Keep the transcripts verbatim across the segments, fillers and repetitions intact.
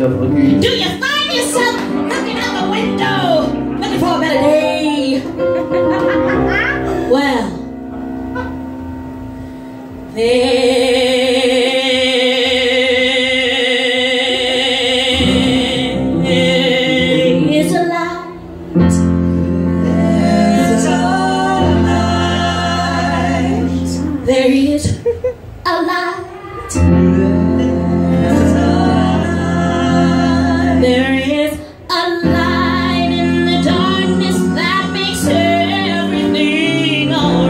yourself looking? Do you find yourself looking out the window, looking for a better day? Well, there is a light. There's a light. There is a light. There is a light in the darkness that makes everything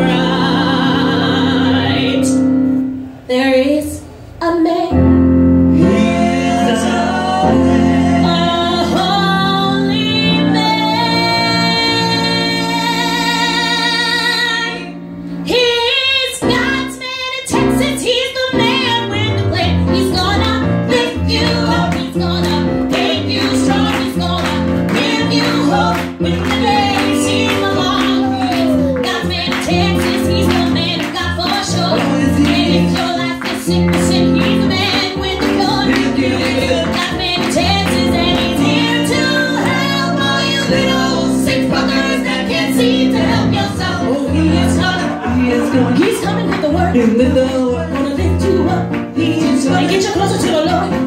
alright. There is a man. He's a man. A holy man. He's God's man in Texas. He's the man with the plan. He's gonna lift you up. He's gonna when the days seem long, God's man in Texas, he's the man who got for sure. And if your life is sickness, and he's the man with the cure. God's man in Texas, and he's here to help all you little sick fuckers that can't seem to help yourself. Oh, he is coming, he is coming, he's coming with the word in the door. Gonna lift you up, he's gonna get you closer to the Lord.